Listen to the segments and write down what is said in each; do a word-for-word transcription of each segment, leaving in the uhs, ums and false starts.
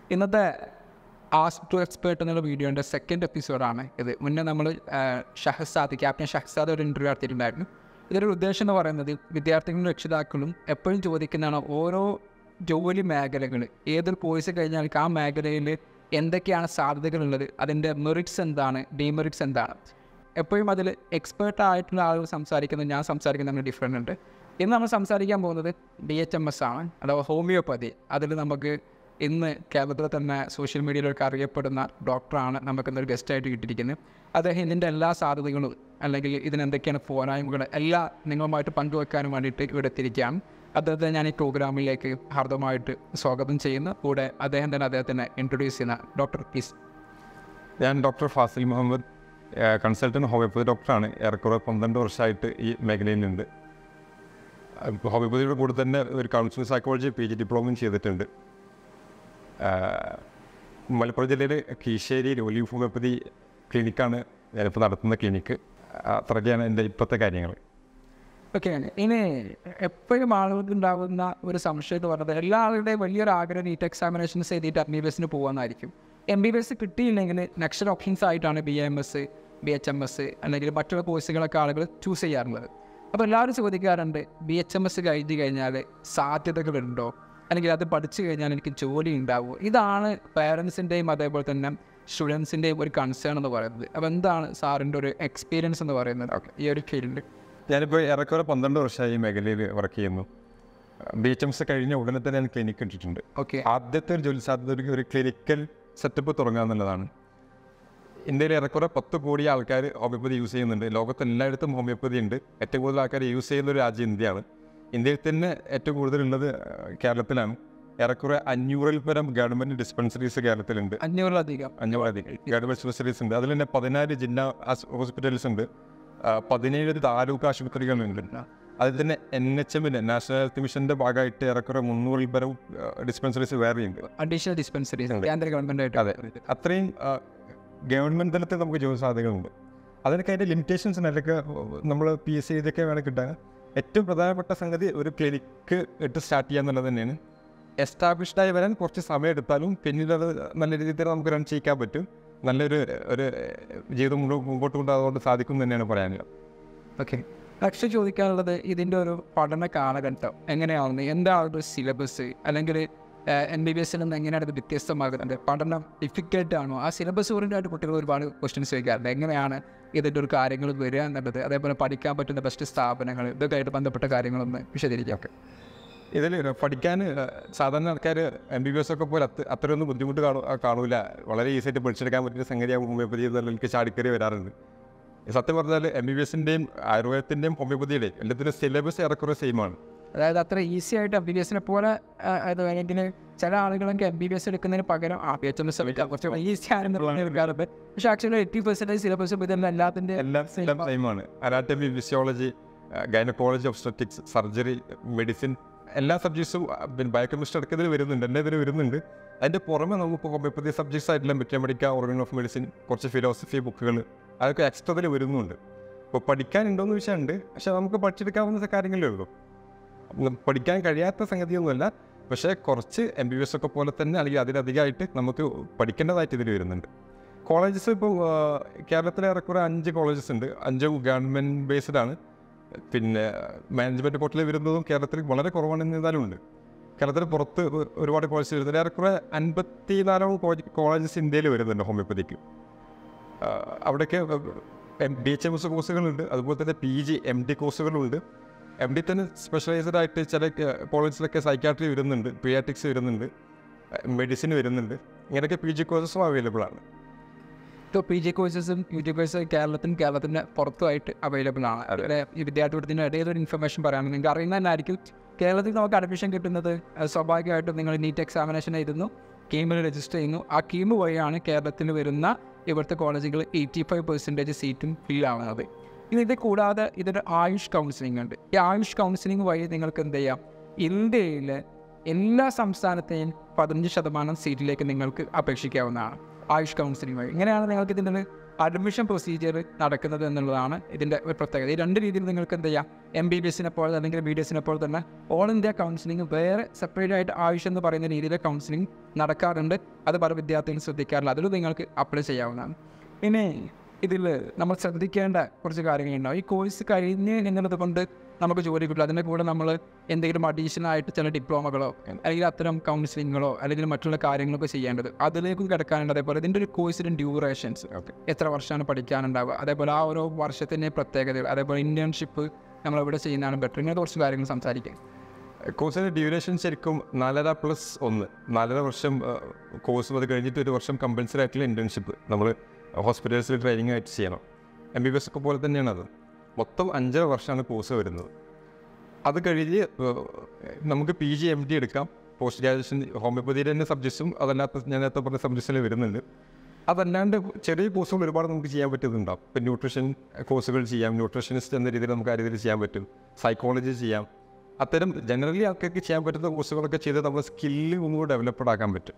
ഇന്നത്തെ ask to expert എന്നുള്ള വീഡിയോൻ്റെ സെക്കൻഡ് എപ്പിസോഡാണ് ഇത്. മുന്നേ നമ്മൾ ഷഹസാദ് ക്യാപ്റ്റൻ ഷഹസാദ് ഒരു ഇൻ്റർവ്യൂ നടത്തിയിട്ടുണ്ടായിരുന്നു. ഇതൊരു ഉദ്ദേശം എന്ന് പറയുന്നത് വിദ്യാർത്ഥികളും രക്ഷിതാക്കളും എപ്പോഴും ചോദിക്കുന്നതാണ് ഓരോ ജോലി മേഖലകൾ, ഏതൊരു കോഴ്സ് കഴിഞ്ഞാൽ ആ മേഖലയിൽ എന്തൊക്കെയാണ് സാധ്യതകളുള്ളത്, അതിൻ്റെ മെറിറ്റ്സ് എന്താണ്, ഡിമെറിറ്റ്സ് എന്താണ്. എപ്പോഴും അതിൽ എക്സ്പേർട്ടായിട്ടുള്ള ആളുകൾ സംസാരിക്കുന്നത് ഞാൻ സംസാരിക്കുന്നത് നമ്മൾ ഡിഫറെൻ്റ് ഉണ്ട്. ഇന്ന് നമ്മൾ സംസാരിക്കാൻ പോകുന്നത് ബി എച്ച് എം എസ് ആണ്, അഥവാ ഹോമിയോപ്പതി. അതിൽ നമുക്ക് ഇന്ന് കേരളത്തിൽ തന്നെ സോഷ്യൽ മീഡിയയിലൊക്കെ അറിയപ്പെടുന്ന ഡോക്ടറാണ് നമുക്കിന്നൊരു ഗസ്റ്റായിട്ട് കിട്ടിയിരിക്കുന്നത്. അദ്ദേഹം ഇതിൻ്റെ എല്ലാ സാധ്യതകളും അല്ലെങ്കിൽ ഇതിനെന്തൊക്കെയാണ് പോരായ്മകൾ എല്ലാം നിങ്ങളുമായിട്ട് പങ്കുവെക്കാനും വേണ്ടിയിട്ട് ഇവിടെ എത്തിയിരിക്കുകയാണ്. അദ്ദേഹത്തെ ഞാൻ ഈ പ്രോഗ്രാമിലേക്ക് ഹാർദമായിട്ട് സ്വാഗതം ചെയ്യുന്നു. കൂടെ അദ്ദേഹം തന്നെ അദ്ദേഹത്തിനെ ഇൻട്രൊഡ്യൂസ് ചെയ്യുന്ന ഡോക്ടർ പ്ലീസ്. ഞാൻ doctor Fasil Muhammad, consultant homeopathy ഡോക്ടറാണ്. ഏറെക്കുറെ പന്ത്രണ്ട് വർഷമായിട്ട് ഈ മേഖലയിലുണ്ട്. ഹോമിയോപ്പതിയുടെ കൂടെ തന്നെ ഒരു കൗൺസിലിംഗ് സൈക്കോളജി പി ജി ഡിപ്ലോമയും ചെയ്തിട്ടുണ്ട്. മലപ്പുറം ജില്ലയിൽ കീശ്ശേരിയിൽ ഒലിവ് ഹോമിയോപ്പതി ക്ലിനിക്കാണ് ഞാനിപ്പോൾ നടത്തുന്ന ക്ലിനിക്ക്. അത്രയ്ക്കാണ് എൻ്റെ ഇപ്പോഴത്തെ കാര്യങ്ങൾ. ഓക്കെ, ഇനി എപ്പോഴും ആളുകൾക്ക് ഉണ്ടാകുന്ന ഒരു സംശയം എന്ന് പറഞ്ഞത് എല്ലാ ആളുകളുടെയും വലിയൊരു ആഗ്രഹം നീറ്റ് എക്സാമിനേഷൻസ് എഴുതിയിട്ട് എം ബി ബി എസിന് പോകുന്നതായിരിക്കും. എം ബി ബി എസ് കിട്ടിയില്ലെങ്കിൽ നെക്സ്റ്റ് ഓപ്ഷൻസ് ആയിട്ടാണ് B M S, B H M S അല്ലെങ്കിൽ മറ്റുള്ള കോഴ്സുകളൊക്കെ ആളുകൾ ചൂസ് ചെയ്യാറുള്ളത്. അപ്പോൾ എല്ലാവരും ചോദിക്കാറുണ്ട്, ബി എച്ച് എം എസ് കഴിഞ്ഞ് കഴിഞ്ഞാൽ സാധ്യതകളുണ്ടോ, അല്ലെങ്കിൽ അത് പഠിച്ചു കഴിഞ്ഞാൽ എനിക്ക് ജോലി ഉണ്ടാവുമോ? ഇതാണ് പേരൻസിൻ്റെയും അതേപോലെ തന്നെ സ്റ്റുഡൻസിൻ്റെയും ഒരു കൺസേൺ എന്ന് പറയുന്നത്. അപ്പോൾ എന്താണ് സാറിൻ്റെ ഒരു എക്സ്പീരിയൻസ് എന്ന് പറയുന്നത് ഓക്കെ ഈ ഒരു ഫീൽഡിൽ? ഞാനിപ്പോൾ ഏറെക്കുറെ പന്ത്രണ്ട് വർഷമായി ഈ മേഖലയിൽ വർക്ക് ചെയ്യുന്നു. ബി എച്ച് എം എസ് കഴിഞ്ഞ ഉടനെ തന്നെ ഞാൻ ക്ലിനിക്ക് ഇട്ടിട്ടുണ്ട്. ഓക്കെ, ആദ്യത്തെ ഒരു ജോലി സാധ്യത ഒരു ഒരു ക്ലിനിക്കൽ സെറ്റപ്പ് തുടങ്ങുക എന്നുള്ളതാണ്. ഇന്ത്യയിൽ ഏറെക്കുറെ പത്ത് കോടി ആൾക്കാർ ഹോമിയോപ്പതി യൂസ് ചെയ്യുന്നുണ്ട്. ലോകത്ത് എല്ലായിടത്തും ഹോമിയോപ്പതി ഉണ്ട്. ഏറ്റവും കൂടുതൽ ആൾക്കാർ യൂസ് ചെയ്യുന്ന ഒരു രാജ്യം ഇന്ത്യയാണ്. ഇന്ത്യയിൽ തന്നെ ഏറ്റവും കൂടുതലുള്ളത് കേരളത്തിലാണ്. ഏറെക്കുറെ അഞ്ഞൂറിൽ പരം ഗവൺമെൻറ് ഡിസ്പെൻസറീസ് കേരളത്തിലുണ്ട്. അഞ്ഞൂറിലധികം അഞ്ഞൂറിലധികം ഗവൺമെൻറ് ഡിസ്പെൻസറീസ് ഉണ്ട്. അതിൽ തന്നെ പതിനാല് ജില്ലാ ഹോസ്പിറ്റൽസ് ഉണ്ട്, പതിനേഴ് താലൂക്ക് ആശുപത്രികളുണ്ട്. അതിൽ തന്നെ എൻ എച്ച് എമ്മിൻ്റെ നാഷണൽ ഹെൽത്ത് മിഷൻ്റെ ഭാഗമായിട്ട് ഏറെക്കുറെ മുന്നൂറിൽ പരം ഡിസ്പെൻസറീസ് വേറെയുണ്ട്, അഡീഷണൽ ഡിസ്പെൻസറീസ് കേന്ദ്ര ഗവൺമെൻറ്. അതെ, അത്രയും ഗവൺമെൻറ് തലത്തിൽ നമുക്ക് ജോലി സാധ്യതകളുണ്ട്. അതിനൊക്കെ അതിൻ്റെ ലിമിറ്റേഷൻസ് അതിലൊക്കെ നമ്മൾ പി എസ് സി ഇതൊക്കെ വേണം കിട്ടാൻ. ഏറ്റവും പ്രധാനപ്പെട്ട സംഗതി ഒരു ക്ലിനിക്ക് ഇട്ട് സ്റ്റാർട്ട് ചെയ്യുക എന്നുള്ളത് തന്നെയാണ്. എസ്റ്റാബ്ലിഷ്ഡായി വരാൻ കുറച്ച് സമയം എടുത്താലും പിന്നീട് അത് നല്ല രീതിയിൽ നമുക്ക് റൺ ചെയ്യിക്കാൻ പറ്റും. നല്ലൊരു ഒരു ജീവിതം മുമ്പോട്ട് കൊണ്ടുപോകാൻ സാധിക്കും തന്നെയാണ് പറയാനുള്ളത്. ഓക്കെ, പക്ഷേ ചോദിക്കാനുള്ളത് ഇതിൻ്റെ ഒരു പഠന കാലഘട്ടം എങ്ങനെയാവുന്നത്, എന്താണ് ഒരു സിലബസ്, അല്ലെങ്കിൽ എം ബി ബി എസിൽ നിന്ന് എങ്ങനെയാണ് ഇത് വ്യത്യസ്തമാകുന്നത്, പഠനം ഡിഫിക്കൽട്ട് ആണോ? ആ സിലബസ് ഓറിയൻ്റായിട്ട് കുട്ടികൾ ഒരുപാട് ക്വസ്റ്റ്യൻസ് ചോദിക്കാറുണ്ട്. എങ്ങനെയാണ് ഇതിൻ്റെ ഒരു കാര്യങ്ങൾ വരിക എന്നുള്ളത്, അതേപോലെ പഠിക്കാൻ പറ്റുന്ന ബെസ്റ്റ് സ്ഥാപനങ്ങൾ, ഇതൊക്കെ ആയിട്ട് ബന്ധപ്പെട്ട കാര്യങ്ങളൊന്ന് വിശദീകരിക്കാം. ഓക്കെ, ഇതിൽ പഠിക്കാൻ സാധാരണ ആൾക്കാർ എം ബി ബി എസ് ഒക്കെ പോലെ അത്ര അത്രയൊന്നും ബുദ്ധിമുട്ട് കാണൂ കാണൂല വളരെ ഈസി ആയിട്ട് പഠിച്ചെടുക്കാൻ പറ്റുന്ന സംഗതിയാകും ഹോമിയോപ്പതി എന്നുള്ളതിലേക്ക് ചാടിക്കറി വരാറുണ്ട്. സത്യം പറഞ്ഞാൽ എം ബി ബി എസിൻ്റെയും ആയുർവേദത്തിൻ്റെയും ഹോമിയോപ്പതിയുടെയും എല്ലാത്തിനും സിലബസ് ഏറെക്കുറെ സെയിമാണ്. അതായത് അത്ര ഈസി ആയിട്ട് എം ബി ബി എസിനെ പോലെ അത് വേണമെങ്കിൽ ചില ആളുകളൊക്കെ എം ബി ബി എസ് എടുക്കുന്നതിന് പകരം ആ പി എച്ച് എം എസ് കുറച്ച് ഈസി ആണെന്ന് എടുക്കാറുണ്ട്. പക്ഷേ ആക്ച്വലി എയ്റ്റി പെർസെൻറ്റേജ് സിലബസും ഇതെല്ലാം എല്ലാത്തിൻ്റെ എല്ലാം എല്ലാം സെയിമാണ്. Anatomy, physiology, gynaecology, obstetrics, surgery, medicine എല്ലാ സബ്ജക്ട്സും പിന്നെ ബയോകെമിസ്ട്രി അടക്കത്തിൽ വരുന്നുണ്ട്, എല്ലാ ഇതിൽ വരുന്നുണ്ട്. അതിൻ്റെ പുറമെ നമുക്ക് ഹോമിയോപ്പതി സബ്ജക്ട്സ് ആയിട്ടുള്ള മെറ്റമഡിക്ക, ഓർഗൻ ഓഫ് മെഡിസിൻ, കുറച്ച് ഫിലോസഫി ബുക്കുകൾ അതൊക്കെ എക്സ്ട്രാ ഇതിൽ വരുന്നുണ്ട്. ഇപ്പോൾ പഠിക്കാനുണ്ടോയെന്ന് ചോദിച്ചാൽ പക്ഷേ നമുക്ക് പഠിച്ചെടുക്കാവുന്ന കാര്യങ്ങളേ ഉള്ളൂ. പഠിക്കാൻ കഴിയാത്ത സംഗതിയൊന്നുമല്ല, പക്ഷേ കുറച്ച് എം ബി ബി എസ് ഒക്കെ പോലെ തന്നെ അല്ലെങ്കിൽ അതിലധികമായിട്ട് നമുക്ക് പഠിക്കേണ്ടതായിട്ട് ഇതിൽ വരുന്നുണ്ട്. കോളേജസ് ഇപ്പോൾ കേരളത്തിൽ ഏറെക്കുറെ അഞ്ച് കോളേജസ് ഉണ്ട്. അഞ്ചും ഗവൺമെൻറ് ബേസ്ഡാണ്. പിന്നെ മാനേജ്മെൻറ്റ് കോട്ടയിൽ വരുന്നതും കേരളത്തിൽ വളരെ കുറവാണെന്നിരുന്നാലും ഉണ്ട്. കേരളത്തിന് പുറത്ത് ഒരുപാട് കോളേജസ് വരുന്നുണ്ട്. ഏറെക്കുറെ അൻപത്തി നാലോളം കോളേജസ് ഇന്ത്യയിൽ വരുന്നുണ്ട് ഹോമിയോപ്പതിക്ക്. അവിടെയൊക്കെ ബി എച്ച് എം എസ് കോഴ്സുകളുണ്ട്, അതുപോലെ തന്നെ പി ജി എം ഡി കോഴ്സുകളുണ്ട്. എം ഡി തന്നെ സ്പെഷ്യലൈസ്ഡ് ആയിട്ട് ചില കോളേജിലൊക്കെ സൈക്കാട്രി വരുന്നുണ്ട്, പീഡിയാട്രിക്സ് വരുന്നുണ്ട്, മെഡിസിൻ വരുന്നുണ്ട്. ഇങ്ങനെയൊക്കെ പി ജി കോഴ്സസും അവൈലബിൾ ആണ്. ഇപ്പോൾ പി ജി കോഴ്സസും യു ജി കോഴ്സും കേരളത്തിനും കേരളത്തിൻ്റെ പുറത്തുമായിട്ട് അവൈലബിൾ ആണ്. അതുപോലെ ഈ വിദ്യാർത്ഥിയുടെ ഇടയിൽ ഒരു ഇൻഫർമേഷൻ പറയുകയാണെങ്കിൽ നിങ്ങൾക്ക് അറിയുന്ന തന്നെയായിരിക്കും, കേരളത്തിൽ നമുക്ക് അഡ്മിഷൻ കിട്ടുന്നത് സ്വാഭാവികമായിട്ടും നിങ്ങൾ നീറ്റ് എക്സാമിനേഷൻ എഴുതുന്നു, കീമിൽ രജിസ്റ്റർ ചെയ്യുന്നു. ആ കീം വഴിയാണ് കേരളത്തിൽ വരുന്ന ഇവിടുത്തെ കോളേജുകൾ എയ്റ്റി ഫൈവ് പെർസെൻറ്റേജ് സീറ്റും ഫിൽ ആവുന്നത്. ഇനി ഇത് കൂടാതെ ഇതൊരു ആയുഷ് കൗൺസിലിംഗ് ഉണ്ട്. ഈ ആയുഷ് കൗൺസിലിംഗ് വഴി നിങ്ങൾക്ക് എന്ത് ചെയ്യാം, ഇന്ത്യയിലെ എല്ലാ സംസ്ഥാനത്തെയും പതിനഞ്ച് ശതമാനം സീറ്റിലേക്ക് നിങ്ങൾക്ക് അപേക്ഷിക്കാവുന്നതാണ് ആയുഷ് കൗൺസിലിംഗ് വഴി. ഇങ്ങനെയാണ് നിങ്ങൾക്ക് ഇതിൻ്റെ അഡ്മിഷൻ പ്രൊസീജിയർ നടക്കുന്നത് എന്നുള്ളതാണ് ഇതിൻ്റെ ഒരു പ്രത്യേകത. ഈ രണ്ട് രീതിയിൽ നിങ്ങൾക്ക് എന്ത് ചെയ്യാം, എം ബി ബി എസിനെ പോലെ അല്ലെങ്കിൽ ബി ഡി എസിനെ പോലെ തന്നെ ഓൾ ഇന്ത്യ കൗൺസിലിംഗ് വേറെ സെപ്പറേറ്റ് ആയിട്ട് ആവശ്യം എന്ന് പറയുന്ന രീതിയിൽ കൗൺസിലിംഗ് നടക്കാറുണ്ട്. അത് പല വിദ്യാർത്ഥികളും ശ്രദ്ധിക്കാറില്ല. അതിൽ നിങ്ങൾക്ക് അപ്ലൈ ചെയ്യാവുന്നതാണ്. പിന്നെ ഇതിൽ നമ്മൾ ശ്രദ്ധിക്കേണ്ട കുറച്ച് കാര്യങ്ങളുണ്ടാവും. ഈ കോഴ്സ് കഴിഞ്ഞ് എന്നുള്ളത് കൊണ്ട് നമുക്ക് ജോലി കിട്ടില്ല. അതിൻ്റെ കൂടെ നമ്മൾ എന്തെങ്കിലും അഡീഷണലായിട്ട് ചില ഡിപ്ലോമകളോ അല്ലെങ്കിൽ അത്തരം കൗൺസിലിങ്ങുകളോ അല്ലെങ്കിൽ മറ്റുള്ള കാര്യങ്ങളൊക്കെ ചെയ്യേണ്ടത് അതിലേക്ക് കിടക്കാനുണ്ട്. അതേപോലെ ഇതിൻ്റെ ഒരു കോഴ്സിൻ്റെ ഡ്യൂറേഷൻസ് എത്ര വർഷമാണ് പഠിക്കാനുണ്ടാവുക, അതേപോലെ ആ ഓരോ വർഷത്തിൻ്റെ പ്രത്യേകതകൾ, അതേപോലെ ഇൻറ്റേൺഷിപ്പ് നമ്മളെവിടെ ചെയ്യുന്നതാണ് ബെറ്റർ, ഇങ്ങനെ കുറച്ച് കാര്യങ്ങൾ സംസാരിക്കാം. കോഴ്സിൻ്റെ ഡ്യൂറേഷൻ ശരിക്കും നാലര പ്ലസ് ഒന്ന് നാലര വർഷം കോഴ്സ് അത് കഴിഞ്ഞിട്ട് ഒരു വർഷം കമ്പൽസറി ആയിട്ടുള്ള ഇൻറ്റേൺഷിപ്പ് നമ്മൾ ഹോസ്പിറ്റൽസിൽ ട്രെയിനിങ് ആയിട്ട് ചെയ്യണം. എം ബി ബി എസ് ഒക്കെ പോലെ തന്നെയാണ് അത്. മൊത്തം അഞ്ചര വർഷമാണ് കോഴ്സ് വരുന്നത്. അത് കഴിഞ്ഞ് നമുക്ക് പി ജി എം ഡി എടുക്കാം. പോസ്റ്റ് ഗ്രാജുവേഷൻ ഹോമിയോപ്പതിയുടെ തന്നെ സബ്ജക്ട്സും അതല്ലാത്ത ഞാൻ നേരത്തെ പറഞ്ഞ സബ്ജക്ട്സിൽ വരുന്നുണ്ട്. അതല്ലാണ്ട് ചെറിയ കോഴ്സുകൾ ഒരുപാട് നമുക്ക് ചെയ്യാൻ പറ്റുന്നുണ്ടാവും. ഇപ്പം ന്യൂട്രീഷൻ കോഴ്സുകൾ ചെയ്യാം, ന്യൂട്രീഷനിസ്റ്റ് എന്ന രീതിയിൽ നമുക്ക് ആ രീതിയിൽ ചെയ്യാൻ പറ്റും. സൈക്കോളജി ചെയ്യാം. അത്തരം ജനറലി ആൾക്കാർക്ക് ചെയ്യാൻ പറ്റുന്ന കോഴ്സുകളൊക്കെ ചെയ്ത് നമ്മുടെ സ്കില്ല് ഒന്നുകൂടി ഡെവലപ്ഡ് ആക്കാൻ പറ്റും.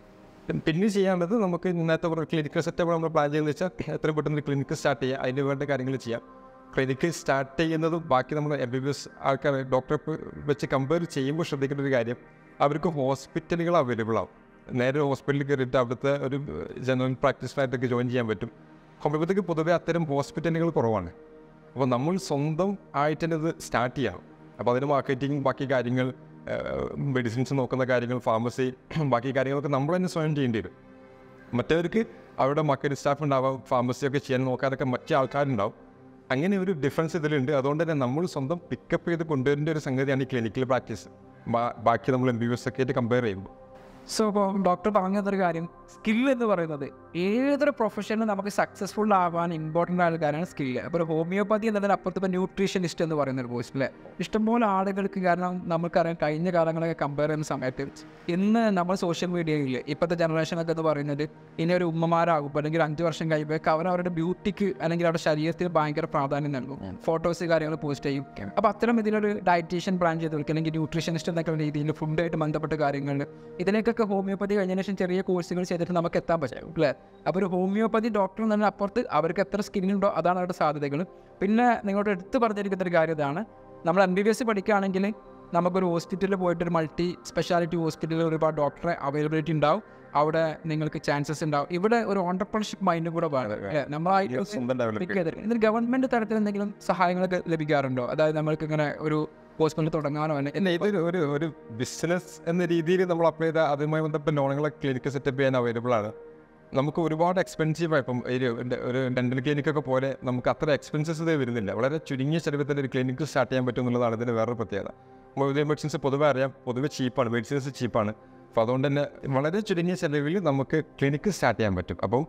പിന്നെ ചെയ്യാനുള്ളത് നമുക്ക് ഇന്നത്തെ പറഞ്ഞ ക്ലിനിക്കൽ സെറ്റപ്പ് നമ്മൾ പ്ലാൻ ചെയ്യുന്നത് വെച്ചാൽ എത്രയും പെട്ടെന്ന് ക്ലിനിക്ക് സ്റ്റാർട്ട് ചെയ്യുക, അതിന് വേണ്ട കാര്യങ്ങൾ ചെയ്യാം. ക്ലിനിക്ക് സ്റ്റാർട്ട് ചെയ്യുന്നതും ബാക്കി നമ്മൾ എം ബി ബി എസ് ആൾക്കാർ ഡോക്ടറെ വെച്ച് കമ്പയർ ചെയ്യുമ്പോൾ ശ്രദ്ധിക്കേണ്ട ഒരു കാര്യം, അവർക്ക് ഹോസ്പിറ്റലുകൾ അവൈലബിൾ ആവും. നേരെ ഹോസ്പിറ്റലിൽ കയറിയിട്ട് അവിടുത്തെ ഒരു ജനറൽ പ്രാക്ടീഷനായിട്ടൊക്കെ ജോയിൻ ചെയ്യാൻ പറ്റും. ഹോമിയോപ്പതിക്ക് പൊതുവേ അത്തരം ഹോസ്പിറ്റലുകൾ കുറവാണ്. അപ്പോൾ നമ്മൾ സ്വന്തം ആയിട്ട് തന്നെ ഇത് സ്റ്റാർട്ട് ചെയ്യണം. അപ്പോൾ അതിന് മാർക്കറ്റിംഗ്, ബാക്കി കാര്യങ്ങൾ, മെഡിസിൻസ് നോക്കുന്ന കാര്യങ്ങൾ, ഫാർമസി, ബാക്കി കാര്യങ്ങളൊക്കെ നമ്മൾ തന്നെ സ്വയം ചെയ്യേണ്ടി വരും. മറ്റവർക്ക് അവരുടെ മാർക്കറ്റിംഗ് സ്റ്റാഫ് ഉണ്ടാവാം, ഫാർമസിയൊക്കെ ചെയ്യാൻ നോക്കാനൊക്കെ മറ്റേ ആൾക്കാരുണ്ടാവും. അങ്ങനെ ഒരു ഡിഫറൻസ് ഇതിലുണ്ട്. അതുകൊണ്ട് തന്നെ നമ്മൾ സ്വന്തം പിക്കപ്പ് ചെയ്ത് കൊണ്ടുവരേണ്ട ഒരു സംഗതിയാണ് ഈ ക്ലിനിക്കൽ പ്രാക്ടീസ് ബാക്കി നമ്മൾ എം ബി ബി എസ് ഒക്കെ ആയിട്ട് കമ്പയർ ചെയ്യുമ്പോൾ. സോ ഇപ്പോൾ ഡോക്ടർ പറഞ്ഞതൊരു കാര്യം, സ്കില്ല് എന്ന് പറയുന്നത് ഏതൊരു പ്രൊഫഷനിലും നമുക്ക് സക്സസ്ഫുൾ ആവാൻ ഇമ്പോർട്ടൻ്റ് ആയ കാര്യമാണ് സ്കില്ല്. അപ്പോൾ ഹോമിയോപ്പതി എന്നതിന് അപ്പുറത്ത് ഇപ്പോൾ ന്യൂട്രീഷനിസ്റ്റ് എന്ന് പറയുന്ന ഒരു കോഴ്സ് അല്ലേ, ഇഷ്ടംപോലെ ആളുകൾക്ക്. കാരണം നമുക്കറിയാം കഴിഞ്ഞ കാലങ്ങളൊക്കെ കമ്പയർ ചെയ്യുന്ന സമയത്ത് ഇന്ന് നമ്മൾ സോഷ്യൽ മീഡിയയിൽ ഇപ്പോഴത്തെ ജനറേഷനൊക്കെ എന്ന് പറയുന്നത് ഇനി ഒരു ഉമ്മമാരാകുമ്പോൾ അല്ലെങ്കിൽ അഞ്ച് വർഷം കഴിയുമ്പോൾ അവർ അവരുടെ ബ്യൂട്ടിക്ക് അല്ലെങ്കിൽ അവരുടെ ശരീരത്തിന് ഭയങ്കര പ്രാധാന്യം നൽകും, ഫോട്ടോസ് കാര്യങ്ങൾ പോസ്റ്റ് ചെയ്യും. അപ്പോൾ അത്തരം ഇതിലൊരു ഡയറ്റീഷ്യൻ പ്ലാൻ ചെയ്ത് കൊടുക്കുക അല്ലെങ്കിൽ ന്യൂട്രീഷനിസ്റ്റ് എന്നൊക്കെ രീതിയിൽ ഫുഡായിട്ട് ബന്ധപ്പെട്ട കാര്യങ്ങൾ ഇതിലേക്കൊക്കെ ഹോമിയോപ്പതി കഴിഞ്ഞതിന് ശേഷം ചെറിയ കോഴ്സുകൾ ചെയ്തിട്ട് നമുക്ക് എത്താൻ പറ്റും അല്ലേ. അപ്പോൾ ഒരു ഹോമിയോപ്പതി ഡോക്ടർ എന്ന് പറഞ്ഞാൽ അപ്പുറത്ത് അവർക്ക് എത്ര സ്കില്ലുണ്ടോ അതാണ് അവരുടെ സാധ്യതകൾ. പിന്നെ നിങ്ങളോട് എടുത്ത് പറഞ്ഞിരിക്കുന്ന ഒരു കാര്യം ഇതാണ്, നമ്മൾ എം ബി ബി എസ് പഠിക്കുകയാണെങ്കിൽ നമുക്കൊരു ഹോസ്പിറ്റലിൽ പോയിട്ട് ഒരു മൾട്ടി സ്പെഷ്യാലിറ്റി ഹോസ്പിറ്റലിൽ ഒരുപാട് ഡോക്ടറെ അവൈലബിലിറ്റി ഉണ്ടാവും, അവിടെ നിങ്ങൾക്ക് ചാൻസസ് ഉണ്ടാവും. ഇവിടെ ഒരു ഓണ്ടർപ്രണർഷിപ്പ് മൈൻഡ് കൂടെ വേണം. നമ്മളായിട്ട് ഇതിൽ ഗവൺമെൻറ് തലത്തിൽ എന്തെങ്കിലും സഹായങ്ങളൊക്കെ ലഭിക്കാറുണ്ടോ? അതായത് നമ്മൾക്ക് ഇങ്ങനെ ഒരു ഹോസ്പിറ്റൽ തുടങ്ങാനോ അല്ലെങ്കിൽ ഇതൊരു ഒരു ഒരു ബിസിനസ് എന്ന രീതിയിൽ നമ്മൾ അപ്ലൈ ചെയ്ത അതുമായി ബന്ധപ്പെട്ട ലോണുകളെ ക്ലിനിക്ക് സെറ്റപ്പ് ചെയ്യാൻ അവൈലബിൾ ആണ്. നമുക്ക് ഒരുപാട് എക്സ്പെൻസീവായി ഇപ്പം ഒരു ഡെൻ്റൽ ക്ലിനിക്കൊക്കെ പോലെ നമുക്ക് അത്ര എക്സ്പെൻസസ് ഇതേ വരുന്നില്ല. വളരെ ചുരുങ്ങിയ ചിലവിൽ ഒരു ക്ലിനിക്ക് സ്റ്റാർട്ട് ചെയ്യാൻ പറ്റും എന്നുള്ളതാണ് ഇതിൻ്റെ വേറൊരു പ്രത്യേകത. ഹോമിയോ മെഡിസിൻസ് പൊതുവെ അറിയാം, പൊതുവെ ചീപ്പാണ്, മെഡിസിൻസ് ചീപ്പാണ്. അപ്പോൾ അതുകൊണ്ട് തന്നെ വളരെ ചുരുങ്ങിയ ചിലവിൽ നമുക്ക് ക്ലിനിക്ക് സ്റ്റാർട്ട് ചെയ്യാൻ പറ്റും. അപ്പം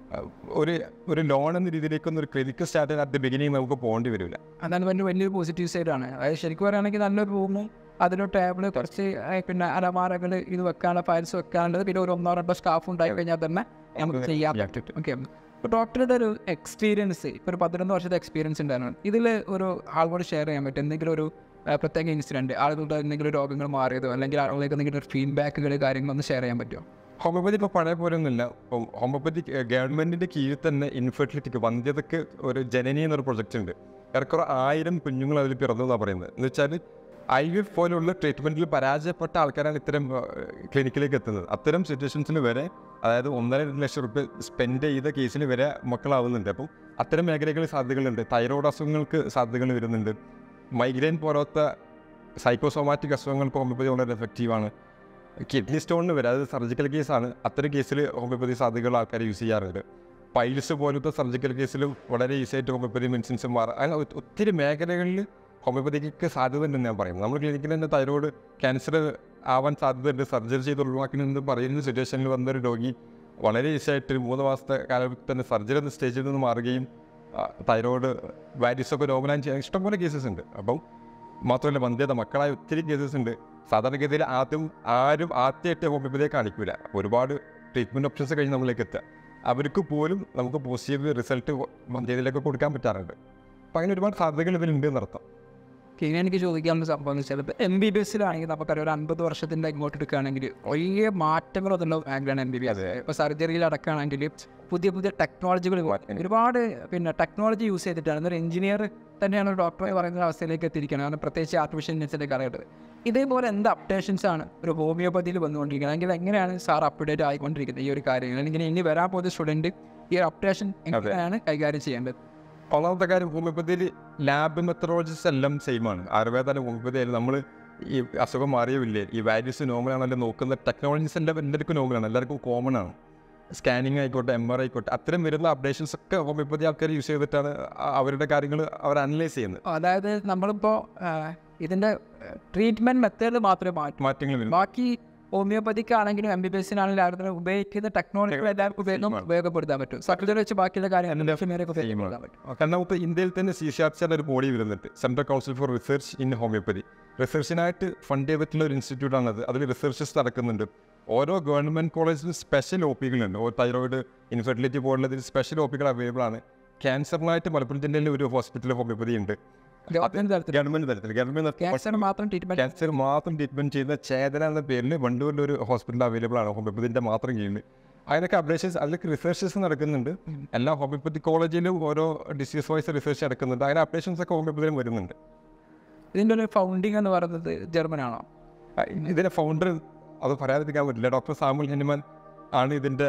ഒരു ഒരു ലോൺ എന്ന രീതിയിലേക്കൊന്നും ഒരു ക്ലിനിക്ക് സ്റ്റാർട്ട് ചെയ്യാൻ അറ്റ് ദി ബിഗിനിങ് നമുക്ക് പോകേണ്ടി വരില്ല. അതാണ് വലിയ വലിയൊരു പോസിറ്റീവ് സൈഡാണ്. അതായത് ശരിക്കും പറയുകയാണെങ്കിൽ നല്ലൊരു റൂമും അതിലൊരു ടേബിള്, കുറച്ച് പിന്നെ അലമാരകൾ, ഇത് വെക്കാനുള്ള ഫയൽസ് വെക്കാനുള്ളത്, പിന്നെ ഒരു ഒന്നോ രണ്ടോ സ്റ്റാഫ് ഉണ്ടായി കഴിഞ്ഞാൽ തന്നെ നമുക്ക് ചെയ്യാൻ പറ്റും. ഓക്കെ, ഇപ്പോൾ ഡോക്ടറുടെ ഒരു എക്സ്പീരിയൻസ്, ഇപ്പോൾ ഒരു പതിനൊന്ന് വർഷത്തെ എക്സ്പീരിയൻസ് ഉണ്ടായിരുന്നു, ഇതിൽ ഒരു ആളോട് ഷെയർ ചെയ്യാൻ പറ്റും എന്തെങ്കിലും ഒരു പ്രത്യേക ഇൻസിഡൻറ്റ്, ആളുകളുടെ എന്തെങ്കിലും രോഗങ്ങൾ മാറിയതോ അല്ലെങ്കിൽ ആളുകൾക്ക് എന്തെങ്കിലും ഫീഡ്ബാക്കുകൾ കാര്യങ്ങളൊന്നും ഷെയർ ചെയ്യാൻ പറ്റുമോ? ഹോമിയോപ്പതി ഇപ്പോൾ പഴയ പോലെ ഒന്നുമില്ല. ഇപ്പം ഹോമിയോപ്പതി ഗവൺമെൻറ്റിൻ്റെ കീഴിൽ തന്നെ ഇൻഫെർട്ടിലിറ്റിക്ക്, വന്ധ്യതയ്ക്ക് ഒരു ജനനി എന്നൊരു പ്രൊജക്റ്റ് ഉണ്ട്. ഏറെക്കുറെ ആയിരം കുഞ്ഞുങ്ങൾ അതിൽ പിറന്നു എന്നാണ് പറയുന്നത്. എന്ന് വെച്ചാൽ ഐ വി എഫ് പോലുള്ള ട്രീറ്റ്മെൻറ്റിൽ പരാജയപ്പെട്ട ആൾക്കാരാണ് ഇത്തരം ക്ലിനിക്കിലേക്ക് എത്തുന്നത്. അത്തരം സിറ്റുവേഷൻസിൽ വരെ, അതായത് ഒന്നര രണ്ട് ലക്ഷം റുപ്യ സ്പെൻഡ് ചെയ്ത കേസിൽ വരെ മക്കളാവുന്നുണ്ട്. അപ്പം അത്തരം മേഖലകളിൽ സാധ്യതകളുണ്ട്. തൈറോയ്ഡ് അസുഖങ്ങൾക്ക് സാധ്യതകൾ വരുന്നുണ്ട്. മൈഗ്രെയിൻ പോലത്തെ സൈക്കോസോമാറ്റിക് അസുഖങ്ങൾക്ക് ഹോമിയോപ്പതി വളരെ എഫക്റ്റീവാണ്. കിഡ്നി സ്റ്റോണിന് വരെ, അതായത് സർജിക്കൽ കേസാണ്, അത്തരം കേസിൽ ഹോമിയോപ്പതി സാധ്യതകൾ ആൾക്കാർ യൂസ് ചെയ്യാറുണ്ട്. പൈൽസ് പോലത്തെ സർജിക്കൽ കേസിലും വളരെ ഈസിയായിട്ട് ഹോമിയോപ്പതി മെഡിസിൻസ് മാറും. അങ്ങനെ ഒത്തിരി മേഖലകളിൽ ഹോമിയോപ്പതിക്ക് സാധ്യത ഉണ്ടെന്ന് ഞാൻ പറയുന്നത്. നമ്മൾ ക്ലിനിക്കിൽ തന്നെ തൈറോയ്ഡ് ക്യാൻസർ ആവാൻ സാധ്യതയുണ്ട്, സർജറി ചെയ്ത് ഒഴിവാക്കണമെന്ന് പറയുന്ന സിറ്റുവേഷനിൽ വന്നൊരു രോഗി വളരെ ഈസിയായിട്ട് മൂന്ന് മാസത്തെ കാലഘട്ടത്തിൽ തന്നെ സർജറി എന്ന സ്റ്റേജിൽ നിന്ന് മാറുകയും തൈറോയ്ഡ് വാരിസൊക്കെ നോർമലൈൻ ചെയ്യാൻ ഇഷ്ടംപോലെ കേസസ് ഉണ്ട്. അപ്പം മാത്രമല്ല വന്ധ്യത, മക്കളായ ഒത്തിരി കേസസ് ഉണ്ട്. സാധാരണഗതിയിൽ ആദ്യം ആരും ആദ്യമായിട്ട് ഹോമിയോപ്പതിയെ കാണിക്കില്ല. ഒരുപാട് ട്രീറ്റ്മെൻറ്റ് ഓപ്ഷൻസ് കഴിഞ്ഞ് നമ്മളിലേക്ക് എത്തുക, അവർക്ക് പോലും നമുക്ക് പോസിറ്റീവ് റിസൾട്ട് വന്ധ്യതയിലൊക്കെ കൊടുക്കാൻ പറ്റാറുണ്ട്. അപ്പം അങ്ങനെ ഒരുപാട് സാധ്യതകൾ ഇതിലുണ്ട് എന്നർത്ഥം. ഇനി എനിക്ക് ചോദിക്കാനുള്ള സംഭവം എന്ന് വെച്ചാൽ ഇപ്പോൾ എം ബി ബി എസിലാണെങ്കിൽ നമുക്കറിയാം ഒരു അൻപത് വർഷത്തിൻ്റെ ഇങ്ങോട്ട് എടുക്കുകയാണെങ്കിൽ വലിയ മാറ്റങ്ങൾ അതുള്ള മേഖലയാണ് എം ബി ബി എസ്. ഇപ്പോൾ സർജറിയിൽ അടക്കുകയാണെങ്കിൽ പുതിയ പുതിയ ടെക്നോളജികൾ ഒരുപാട് പിന്നെ ടെക്നോളജി യൂസ് ചെയ്തിട്ടാണ് എന്നൊരു എഞ്ചിനീയർ തന്നെയാണ് ഡോക്ടറെ പറയുന്ന അവസ്ഥയിലേക്ക് എത്തിയിരിക്കുന്നത്. കാരണം പ്രത്യേകിച്ച് ആർട്ടിഫിഷ്യൽ ഇൻ്റലിജൻസിൻ്റെ അറിയേണ്ടത് ഇതേപോലെ എന്ത് അപ്ഡേഷൻസ് ആണ് ഒരു ഹോമിയോപ്പതിയിൽ വന്നുകൊണ്ടിരിക്കുന്നത്, അല്ലെങ്കിൽ എങ്ങനെയാണ് സാർ അപ്ഡേറ്റ് ആയിക്കൊണ്ടിരിക്കുന്നത് ഈ ഒരു കാര്യങ്ങൾ, അല്ലെങ്കിൽ ഇനി വരാൻ പോകുന്ന സ്റ്റുഡൻറ്റ് ഈ ഒരു അപ്ഡേഷൻ എങ്ങനെയാണ് കൈകാര്യം ചെയ്യേണ്ടത്? ഒന്നാമത്തെ കാര്യം, ഹോമിയോപ്പതിയിൽ ലാബ് മെത്തഡോളജീസ് എല്ലാം സെയിം ആണ്. ആയുർവേദ ഹോമിയോപ്പതി ആയാലും നമ്മൾ ഈ അസുഖം മാറിയവില്ലേ, ഈ വാല്യൂസ് നോർമലാണല്ലോ നോക്കുന്ന ടെക്നോളജീസ് എല്ലാം എല്ലാവർക്കും നോർമലാണ്, എല്ലാവർക്കും കോമൺ ആണ്. സ്കാനിങ് ആയിക്കോട്ടെ, എം ആർ ആയിക്കോട്ടെ, അത്തരം വരുന്ന അപ്ഡേഷൻസ് ഒക്കെ ഹോമിയോപ്പതി ആൾക്കാർ യൂസ് ചെയ്തിട്ടാണ് അവരുടെ കാര്യങ്ങൾ അവർ അനലൈസ് ചെയ്യുന്നത്. അതായത് നമ്മളിപ്പോൾ ഇതിൻ്റെ ട്രീറ്റ്മെൻറ്റ് മെത്തേഡ് മാത്രമേ മാറ്റും മാറ്റങ്ങൾ വരും. ബാക്കി ഹോമിയോപ്പതിക്ക് ആണെങ്കിലും എം ബി ബി എസിനാണെങ്കിലും ആയിരുന്നു ഉപയോഗിക്കുന്ന ടെക്നോളജികൾ എല്ലാവർക്കും ഉപയോഗം ഉപയോഗപ്പെടുത്താൻ പറ്റും. സർജറി വെച്ച് ബാക്കിയുള്ള കാര്യം ഉപയോഗപ്പെടുത്താൻ പറ്റും. കാരണം ഇപ്പോൾ ഇന്ത്യയിൽ തന്നെ സി സി ആർ സിയുടെ ഒരു ബോഡി വരുന്നുണ്ട്, central council for research in homeopathy. റിസർച്ചിനായിട്ട് ഫണ്ട് ചെയ്തിട്ടുള്ള ഒരു ഇൻസ്റ്റിറ്റ്യൂട്ടാണത്. അതിൽ റിസർച്ചസ് നടക്കുന്നുണ്ട്. ഓരോ ഗവൺമെൻറ് കോളേജിലും സ്പെഷ്യൽ ഒ പികളുണ്ട്. ഓ തൈറോയിഡ്, ഇൻഫെർട്ടിലിറ്റി പോലുള്ളതിൽ സ്പെഷ്യൽ ഒ പികൾ അവൈലബിൾ ആണ്. ക്യാൻസറിനായിട്ട് മലപ്പുറം ജില്ലയിൽ ഒരു ഹോസ്പിറ്റൽ ഹോമിയോപ്പതി ഉണ്ട്. ഗവൺമെന്റ് തലത്തിൽ ഗവൺമെന്റ് ക്യാൻസർ മാത്രം ട്രീറ്റ്മെന്റ് ക്യാൻസർ മാത്രം ട്രീറ്റ്മെന്റ് ചെയ്യുന്ന ചേതന എന്ന പേരിൽ വണ്ടൂരിൽ ഒരു ഹോസ്പിറ്റൽ അവൈലബിൾ ആണ് ഹോമിയോപ്പതിൻ്റെ മാത്രം കീഴിൽ. അതിനൊക്കെ അപ്ഡേഷൻസ്, അതിലൊക്കെ റിസർച്ചസ് നടക്കുന്നുണ്ട്. എല്ലാ ഹോമിയോപ്പതി കോളേജിലും ഓരോ ഡിസീസ് വൈസ് റിസർച്ച് നടക്കുന്നുണ്ട്. അതിന് അപ്ഡേഷൻസ് ഒക്കെ ഹോമിയോപ്പതിയിലും വരുന്നുണ്ട്. ഇതിൻ്റെ ഒരു ഫൗണ്ടിങ് എന്ന് പറയുന്നത് ജർമ്മനാണോ? ഇതിൻ്റെ ഫൗണ്ടർ അത് പറയാതിരിക്കാൻ പറ്റില്ല. ഡോക്ടർ സാമുൽ ഹെനിമാൻ ആണ് ഇതിൻ്റെ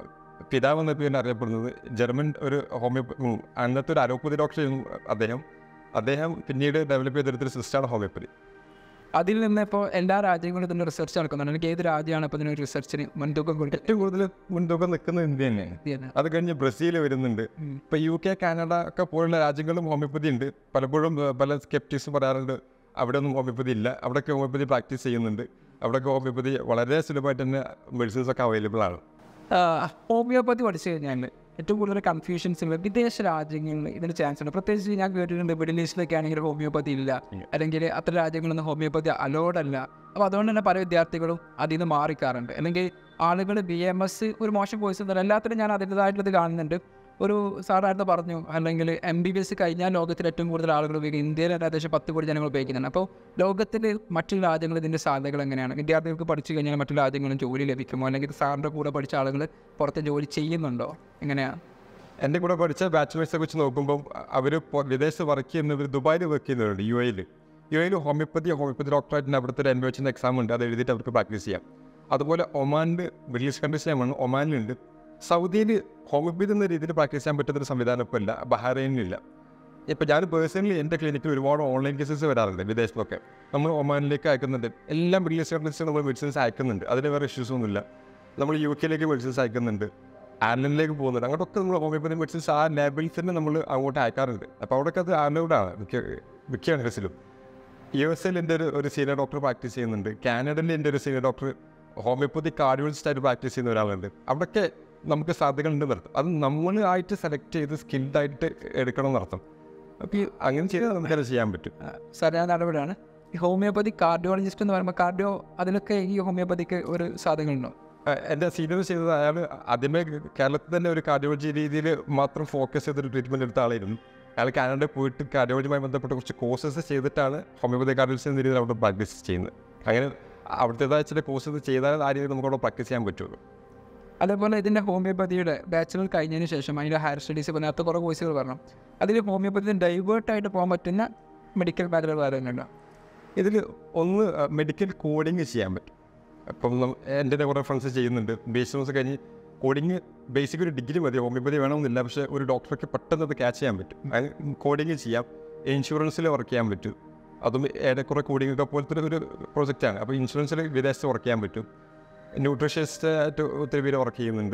പിതാവ് എന്ന പേരിൽ അറിയപ്പെടുന്നത്. ജർമ്മൻ ഒരു ഹോമിയോ അന്നത്തെ ഒരു അലോപ്പതി ഡോക്ടർ അദ്ദേഹം അദ്ദേഹം പിന്നീട് ഡെവലപ്പ് ചെയ്തെടുത്തൊരു സിസ്റ്റമാണ് ഹോമിയോപ്പതി. അതിൽ നിന്ന് ഇപ്പോൾ എല്ലാ രാജ്യങ്ങളും ഇതിൻ്റെ റിസർച്ച് നടക്കുന്നുണ്ട്. എനിക്ക് ഏത് രാജ്യമാണ് ഇപ്പോൾ ഇതിനൊരു റിസർച്ചിന് മുൻതൂക്കം കൊടുത്തത്? ഏറ്റവും കൂടുതൽ മുൻതൂക്കം നിൽക്കുന്നത് ഇന്ത്യ തന്നെയാണ്. അത് കഴിഞ്ഞ് ബ്രസീൽ വരുന്നുണ്ട്. ഇപ്പോൾ യു കെ, കാനഡ ഒക്കെ പോലുള്ള രാജ്യങ്ങളിലും ഹോമിയോപ്പതി ഉണ്ട്. പലപ്പോഴും പല സ്കെപ്റ്റിക്സ് പറയാറുണ്ട് അവിടെ ഒന്നും ഹോമിയോപ്പതി ഇല്ല. അവിടെയൊക്കെ ഹോമിയോപ്പതി പ്രാക്ടീസ് ചെയ്യുന്നുണ്ട്. അവിടെയൊക്കെ ഹോമിയോപ്പതി വളരെ സുലഭമായിട്ട് തന്നെ മെഡിസിൻസ് ഒക്കെ അവൈലബിൾ ആണ്. ഹോമിയോപ്പതി പഠിച്ചു കഴിഞ്ഞാൽ ഏറ്റവും കൂടുതൽ കൺഫ്യൂഷൻസ് ഉള്ള വിദേശ രാജ്യങ്ങളിൽ ഇതിന് ചാൻസ് ഉണ്ട്. പ്രത്യേകിച്ച് ഞാൻ കേട്ടിട്ടുണ്ട് മിഡിൽ ഈസ്റ്റിലൊക്കെ ആണെങ്കിൽ ഹോമിയോപ്പതി ഇല്ല, അല്ലെങ്കിൽ അത്ര രാജ്യങ്ങളൊന്നും ഹോമിയോപ്പതി അലോഡ് അല്ല. അപ്പോൾ അതുകൊണ്ട് തന്നെ പല വിദ്യാർത്ഥികളും അതിൽ നിന്ന് മാറിക്കാറുണ്ട്. അല്ലെങ്കിൽ ആളുകൾ ബി എം എസ് ഒരു മോശം കോഴ്സ് എന്നല്ല, എല്ലാത്തിനും ഞാൻ അതിൻ്റെതായിട്ടുള്ളത് കാണുന്നുണ്ട്. ഒരു സാറായിട്ട് പറഞ്ഞു, അല്ലെങ്കിൽ എം ബി ബി എസ് കഴിഞ്ഞാൽ ലോകത്തിൽ ഏറ്റവും കൂടുതൽ ആളുകൾ ഉപയോഗിക്കും. ഇന്ത്യയിൽ ഏകദേശം പത്ത് കോടി ജനങ്ങൾ ഉപയോഗിക്കുന്നുണ്ട്. അപ്പോൾ ലോകത്തിൽ മറ്റു രാജ്യങ്ങളിൽ ഇതിൻ്റെ സാധ്യതകൾ എങ്ങനെയാണ്? വിദ്യാർത്ഥികൾക്ക് പഠിച്ചു കഴിഞ്ഞാൽ മറ്റു രാജ്യങ്ങളും ജോലി ലഭിക്കുമോ, അല്ലെങ്കിൽ സാറിൻ്റെ കൂടെ പഠിച്ച ആളുകൾ പുറത്ത് ജോലി ചെയ്യുന്നുണ്ടോ, എങ്ങനെയാണ്? എൻ്റെ കൂടെ പഠിച്ച ബാച്ചുലേഴ്സെ വെച്ച് നോക്കുമ്പോൾ അവർ വിദേശത്ത് വർക്ക് ചെയ്യുന്നവർ ദുബായിൽ വർക്ക് ചെയ്യുന്നവരുണ്ട്. യു എയിൽ യു എയിൽ ഹോമിയോപ്പതി ഹോമിയോപ്പതി ഡോക്ടറായിട്ട് അവിടുത്തെ ഒരു എൻവോച്ചിൻ്റെ എക്സാം ഉണ്ട്. അത് എഴുതിയിട്ട് അവർക്ക് പ്രാക്ടീസ് ചെയ്യാം. അതുപോലെ ഒമാനിൽ മിഡിൽ ഈസ്റ്റ് കൺട്രീസിലാണ്, ഒമാനിലുണ്ട്. സൗദിയിൽ ഹോമിയോപ്പതി എന്ന രീതിയിൽ പ്രാക്ടീസ് ചെയ്യാൻ പറ്റുന്നൊരു സംവിധാനം ഇപ്പോൾ ഇല്ല. ബഹ്റൈനിലില്ല. ഇപ്പോൾ ഞാൻ പേഴ്സണലി എൻ്റെ ക്ലിനിക്കിൽ ഒരുപാട് ഓൺലൈൻ കേസസ് വരാറുണ്ട് വിദേശത്തൊക്കെ. നമ്മൾ ഒമാനിലേക്ക് അയക്കുന്നുണ്ട്. എല്ലാ മിഡിൽ ഈസ്റ്റ് കൺട്രീസിലും നമ്മൾ മെഡിസിൻസ് അയക്കുന്നുണ്ട്. അതിന് വേറെ ഇഷ്യൂസ് ഒന്നുമില്ല. നമ്മൾ യു കെയിലേക്ക് മെഡിസിൻസ് അയക്കുന്നുണ്ട്, ആലൻഡിലേക്ക് പോകുന്നുണ്ട്. അങ്ങോട്ടൊക്കെ നമ്മൾ ഹോമിയോപ്പതി മെഡിസിൻസ് ആ ലേബിൾസ് തന്നെ നമ്മൾ അങ്ങോട്ട് അയക്കാറുണ്ട്. അപ്പോൾ അവിടെയൊക്കെ അത് അലൗഡാണ് മിക്ക മിക്ക കൺട്രീസിലും. യു എസ് എയിൽ എൻ്റെ ഒരു ഒരു സീനിയർ ഡോക്ടർ പ്രാക്ടീസ് ചെയ്യുന്നുണ്ട്. കാനഡയിൽ എൻ്റെ ഒരു സീനിയർ ഡോക്ടർ ഹോമിയോപ്പതി കാർഡിയോളജിസ്റ്റായിട്ട് പ്രാക്ടീസ് ചെയ്യുന്ന ഒരാളുണ്ട്. അവിടെയൊക്കെ നമുക്ക് സാധ്യതകളുണ്ട് നടത്തും. അത് നമ്മളായിട്ട് സെലക്ട് ചെയ്ത് സ്കിൽഡായിട്ട് എടുക്കണം എന്നർത്ഥം. അപ്പോൾ അങ്ങനെ ചെയ്താൽ നമുക്കത് ചെയ്യാൻ പറ്റും. സാർ ഞാൻ നടപടിയാണ് ഈ ഹോമിയോപ്പതി കാർഡിയോളജിസ്റ്റ് എന്ന് പറയുമ്പോൾ കാർഡിയോ അതിലൊക്കെ ഈ ഹോമിയോപ്പതിക്ക് ഒരു സാധ്യതകളുണ്ടോ? എൻ്റെ സീനിയർ ചെയ്തത് അയാൾ ആദ്യമേ കേരളത്തിൽ തന്നെ ഒരു കാർഡിയോളജി രീതിയിൽ മാത്രം ഫോക്കസ് ചെയ്തൊരു ട്രീറ്റ്മെൻറ്റ് എടുത്ത ആളായിരുന്നു. അയാൾ കാനഡയിൽ പോയിട്ട് കാർഡിയോളജിയുമായി ബന്ധപ്പെട്ട കുറച്ച് കോഴ്സസ് ചെയ്തിട്ടാണ് ഹോമിയോപ്പതി കാർഡിയോളജി എന്ന രീതിയിൽ അവിടെ പ്രാക്ടീസ് ചെയ്യുന്നത്. അങ്ങനെ അവിടുത്തേതായ ചില കോഴ്സസ് ചെയ്താൽ ആ രീതിയിൽ നമുക്ക് അവിടെ പ്രാക്ടീസ് ചെയ്യാൻ പറ്റുള്ളൂ. അതേപോലെ ഇതിൻ്റെ ഹോമിയോപ്പതിയുടെ ബാച്ചുലർ കഴിഞ്ഞതിന് ശേഷം അതിൻ്റെ ഹയർ സ്റ്റഡീസ് ഇപ്പോൾ നേരത്തെ കുറേ കോഴ്സുകൾ പറഞ്ഞു. അതിൽ ഹോമിയോപ്പതി ഡൈവേർട്ടായിട്ട് പോകാൻ പറ്റുന്ന മെഡിക്കൽ മേഖലകൾ പറയുന്നുണ്ടോ? ഇതിൽ ഒന്ന് മെഡിക്കൽ കോഡിങ് ചെയ്യാൻ പറ്റും. അപ്പം എൻ്റെ കുറേ ഫ്രണ്ട്സ് ചെയ്യുന്നുണ്ട്. ബേസിക്സ് കഴിഞ്ഞ് കോഡിങ് ബേസിക് ഒരു ഡിഗ്രി മതി, ഹോമിയോപ്പതി വേണമെന്നില്ല. പക്ഷേ ഒരു ഡോക്ടർക്ക് പെട്ടെന്ന് അത് ക്യാച്ച് ചെയ്യാൻ പറ്റും. അതിന് കോഡിങ് ചെയ്യാം. ഇൻഷുറൻസിൽ വർക്ക് ചെയ്യാൻ പറ്റും. അതും ഏറെക്കുറെ കോഡിങ് ഒക്കെ പോലത്തെ ഒരു പ്രോജക്റ്റാണ്. അപ്പോൾ ഇൻഷുറൻസിൽ വിദേശത്ത് വർക്ക് ചെയ്യാൻ പറ്റും. ന്യൂട്രീഷ്യനിസ്റ്റായിട്ട് ഒത്തിരി പേര് വർക്ക് ചെയ്യുന്നുണ്ട്.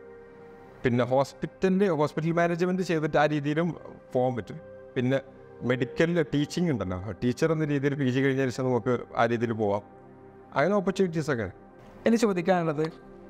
പിന്നെ ഹോസ്പിറ്റലിൽ ഹോസ്പിറ്റൽ മാനേജ്മെൻറ്റ് ചെയ്തിട്ട് ആ രീതിയിലും പോകാൻ പറ്റും. പിന്നെ മെഡിക്കൽ ടീച്ചിങ് ഉണ്ടല്ലോ, ടീച്ചർ എന്ന രീതിയിൽ പി ജി കഴിഞ്ഞ ശേഷം നമുക്ക് ആ രീതിയിൽ പോവാം. അങ്ങനെ ഓപ്പർച്യൂണിറ്റീസൊക്കെ. എനിക്ക് ചോദിക്കാനുള്ളത്